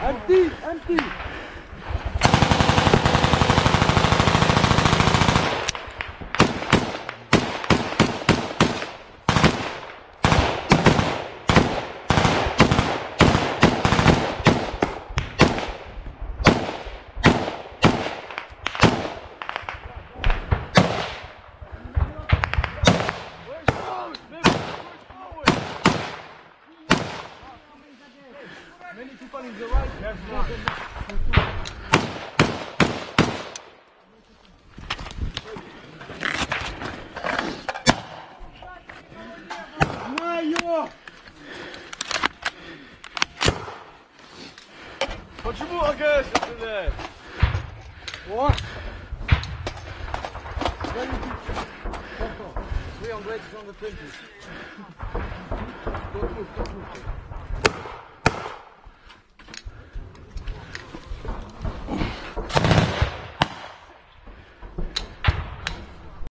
Empty, empty. Many people in the right, there's one. Maio! Почему АГС стреляет? О! We on wedges on the 20. Don't move, don't move.